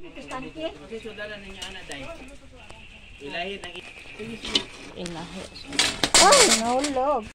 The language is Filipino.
Kasi sudaran ninyo anak dahil. Ilahi ng Ilahi. Ay, nahulog.